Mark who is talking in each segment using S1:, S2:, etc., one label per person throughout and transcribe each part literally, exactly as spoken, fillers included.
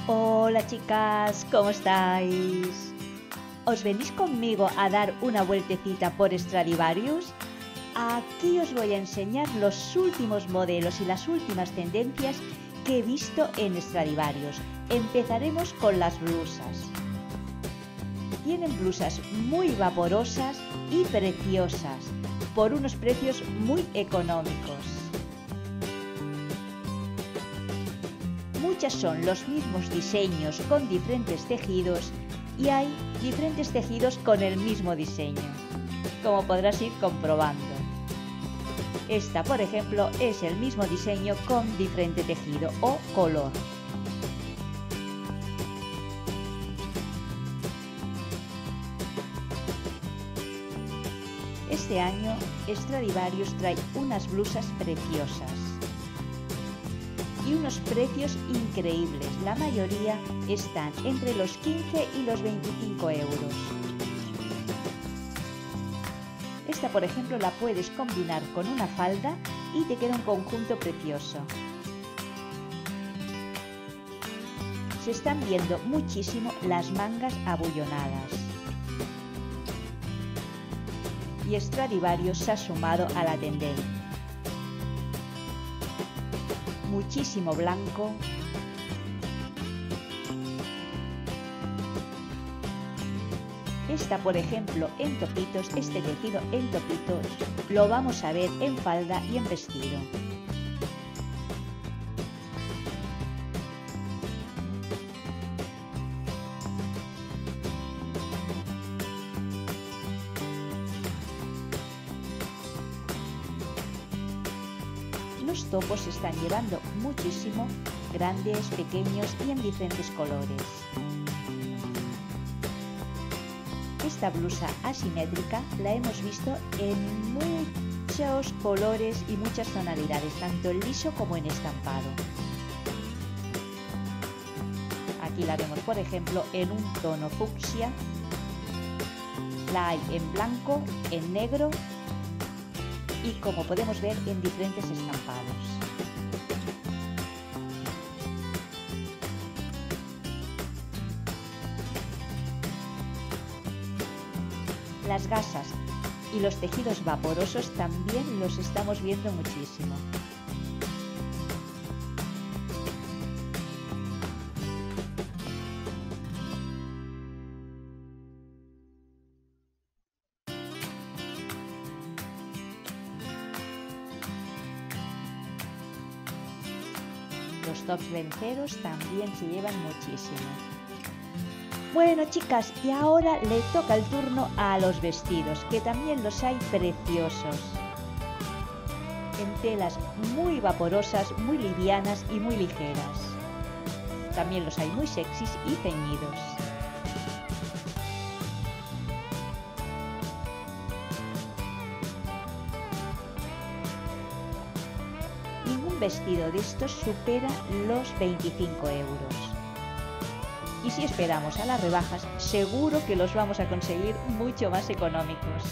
S1: Hola chicas, ¿cómo estáis? ¿Os venís conmigo a dar una vueltecita por Stradivarius? Aquí os voy a enseñar los últimos modelos y las últimas tendencias que he visto en Stradivarius. Empezaremos con las blusas. Tienen blusas muy vaporosas y preciosas, por unos precios muy económicos. Muchas son los mismos diseños con diferentes tejidos y hay diferentes tejidos con el mismo diseño, como podrás ir comprobando. Esta, por ejemplo, es el mismo diseño con diferente tejido o color. Este año Stradivarius trae unas blusas preciosas y unos precios increíbles. La mayoría están entre los quince y los veinticinco euros. Esta, por ejemplo, la puedes combinar con una falda y te queda un conjunto precioso. Se están viendo muchísimo las mangas abullonadas. Y Stradivarius se ha sumado a la tendencia. Muchísimo blanco. Esta, por ejemplo, en topitos, este tejido en topitos, lo vamos a ver en falda y en vestido. Los topos se están llevando muchísimo, grandes, pequeños y en diferentes colores. Esta blusa asimétrica la hemos visto en muchos colores y muchas tonalidades, tanto en liso como en estampado. Aquí la vemos, por ejemplo, en un tono fucsia. La hay en blanco, en negro y, como podemos ver, en diferentes estampados. Las gasas y los tejidos vaporosos también los estamos viendo muchísimo. Los tops lenceros también se llevan muchísimo. Bueno chicas, y ahora le toca el turno a los vestidos, que también los hay preciosos. En telas muy vaporosas, muy livianas y muy ligeras. También los hay muy sexys y ceñidos. Ningún vestido de estos supera los veinticinco euros. Y si esperamos a las rebajas, seguro que los vamos a conseguir mucho más económicos.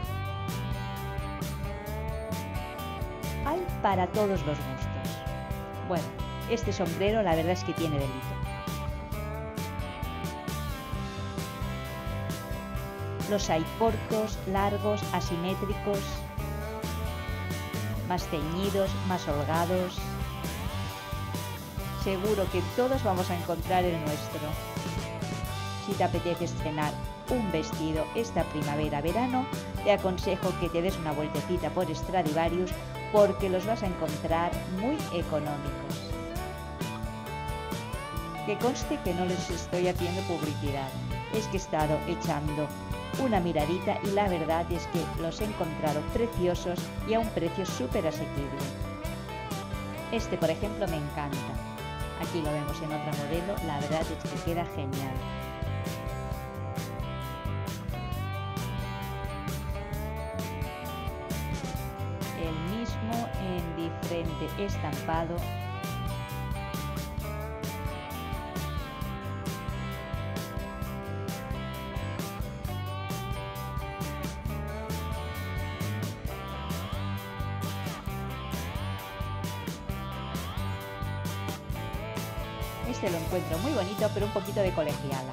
S1: Hay para todos los gustos. Bueno, este sombrero la verdad es que tiene delito. Los hay cortos, largos, asimétricos, más ceñidos, más holgados. Seguro que todos vamos a encontrar el nuestro. Si te apetece estrenar un vestido esta primavera-verano, te aconsejo que te des una vueltecita por Stradivarius porque los vas a encontrar muy económicos. Que conste que no les estoy haciendo publicidad, es que he estado echando una miradita y la verdad es que los he encontrado preciosos y a un precio súper asequible. Este, por ejemplo, me encanta. Aquí lo vemos en otro modelo, la verdad es que queda genial. El mismo en diferente estampado. Este lo encuentro muy bonito, pero un poquito de colegiala.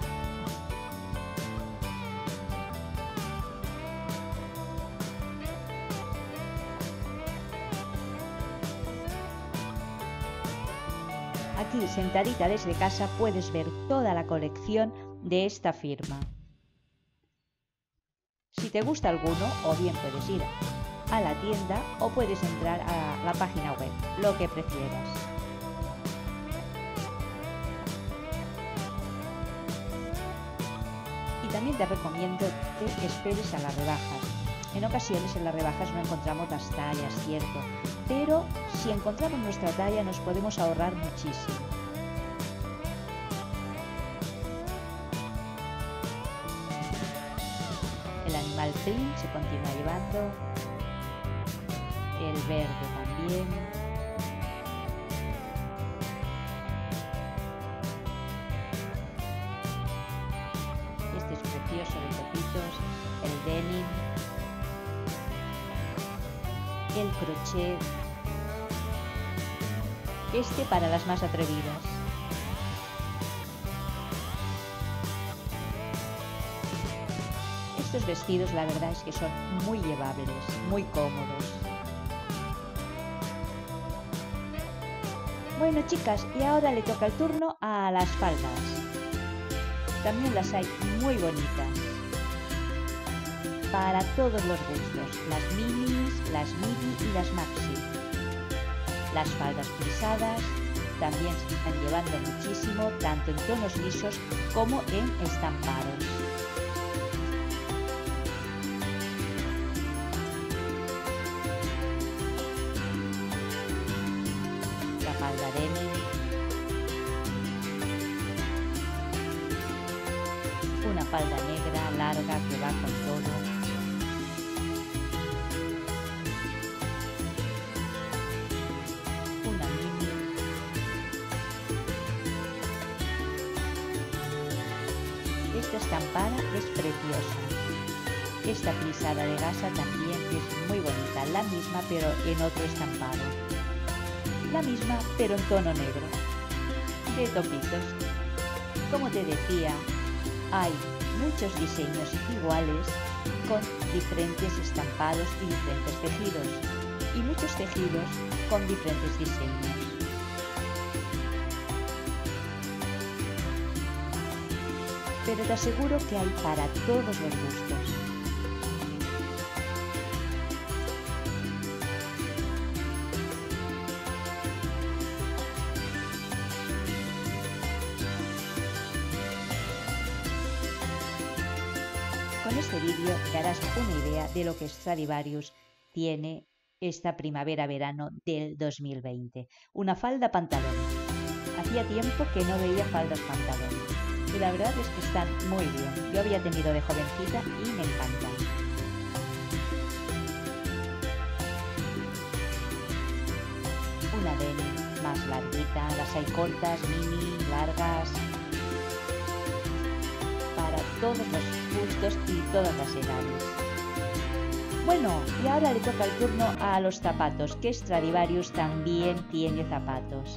S1: Aquí, sentadita desde casa, puedes ver toda la colección de esta firma. Si te gusta alguno, o bien puedes ir a la tienda o puedes entrar a la página web, lo que prefieras. Y también te recomiendo que esperes a las rebajas. En ocasiones en las rebajas no encontramos las tallas, cierto, pero si encontramos nuestra talla nos podemos ahorrar muchísimo. El animal print se continúa llevando, el verde también. Este es precioso de topitos, el denim, el crochet, este para las más atrevidas. Estos vestidos la verdad es que son muy llevables, muy cómodos. Bueno chicas, y ahora le toca el turno a las faldas. También las hay muy bonitas, para todos los gustos, las minis, las midi y las maxi. Las faldas plisadas también se están llevando muchísimo, tanto en tonos lisos como en estampados. La falda denim, una falda negra larga que va con todo. Una mini. Esta estampada es preciosa. Esta plisada de gasa también es muy bonita, la misma pero en otro estampado. La misma pero en tono negro, de topitos. Como te decía, hay muchos diseños iguales con diferentes estampados y diferentes tejidos, y muchos tejidos con diferentes diseños. Pero te aseguro que hay para todos los gustos. Con este vídeo te harás una idea de lo que Stradivarius tiene esta primavera-verano del dos mil veinte. Una falda pantalón. Hacía tiempo que no veía faldas pantalón y la verdad es que están muy bien. Yo había tenido de jovencita y me encantan. Una denim más larguita, las hay cortas, mini, largas, para todos los gustos y todas las edades. Bueno, y ahora le toca el turno a los zapatos, que Stradivarius también tiene zapatos.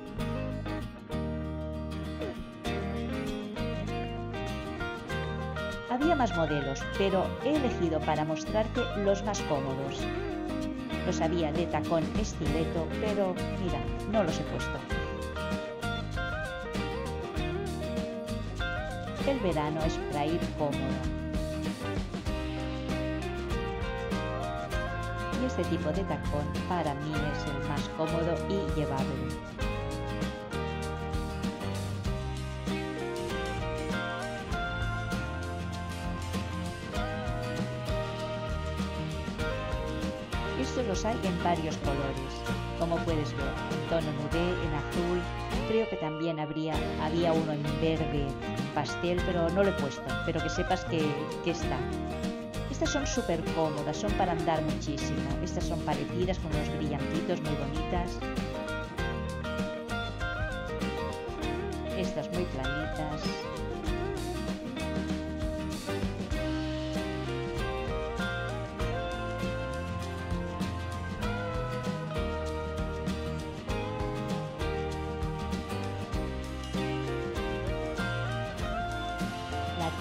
S1: Había más modelos, pero he elegido para mostrarte los más cómodos. Los había de tacón estileto, pero mira, no los he puesto. El verano es para ir cómodo. Y este tipo de tacón para mí es el más cómodo y llevable. Estos los hay en varios colores, como puedes ver, en tono nudé, en azul, creo que también habría, había uno en verde pastel, pero no lo he puesto, pero que sepas que, que está. Estas son súper cómodas, son para andar muchísimo, estas son parecidas con unos brillantitos muy bonitas. Estas muy planitas.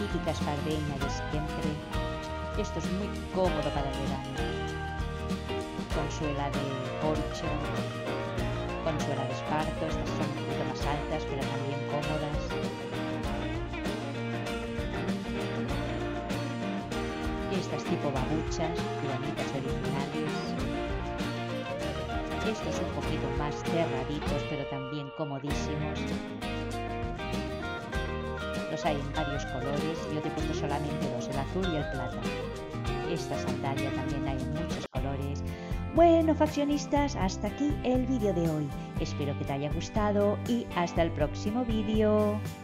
S1: típica espardeña de siempre. Esto es muy cómodo para el verano. Con suela de corcho, con suela de esparto. Estas son un poquito más altas, pero también cómodas. Estas tipo babuchas, bonitas originales. Estos un poquito más cerraditos, pero también comodísimos. Los hay en varios colores, yo te he puesto solamente dos, el azul y el plata. Esta sandalia también hay en muchos colores. Bueno, faccionistas, hasta aquí el vídeo de hoy. Espero que te haya gustado y hasta el próximo vídeo.